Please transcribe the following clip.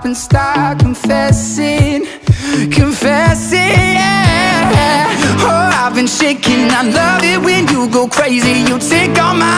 up and start confessing, yeah. Oh, I've been shaking, I love it when you go crazy. You take all my